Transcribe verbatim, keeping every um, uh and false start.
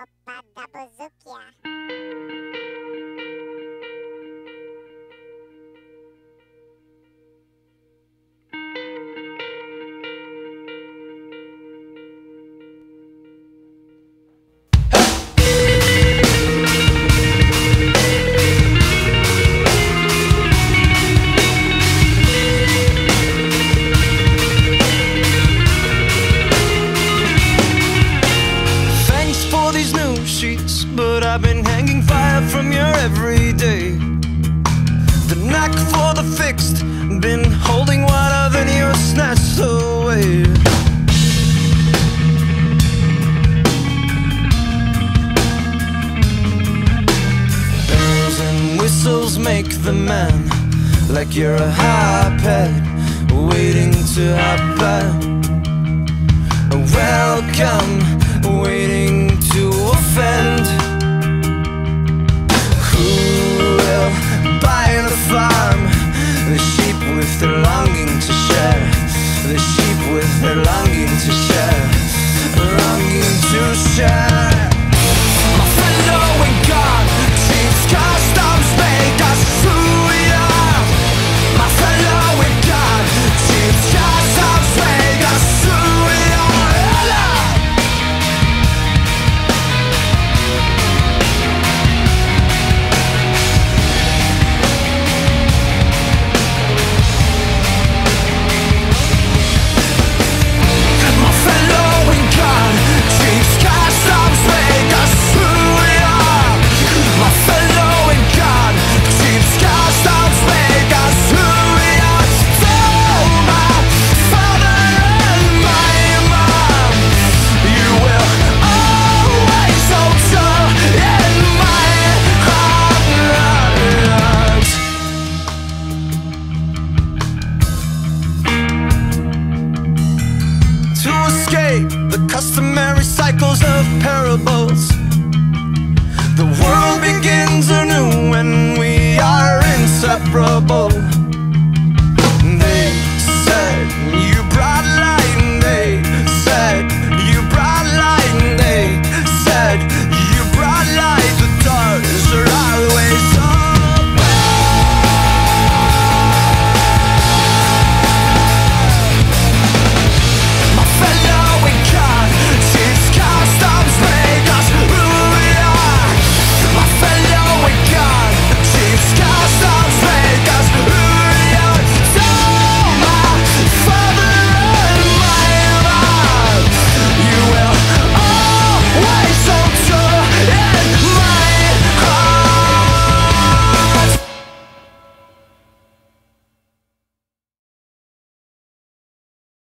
Opada Bozukia. But I've been hanging fire from your everyday. The knack for the fixed, been holding water, then you're snatched away. Bells and whistles make the man, like you're a iPad waiting to happen. Welcome, waiting to offend. Who will buy the farm? The sheep with their longing to share. The sheep with their longing to share. Longing to share. My fellow in God, chiefs, customs make us who we are. My fellow in God, chiefs, customs make us who we are. The customary cycles of parables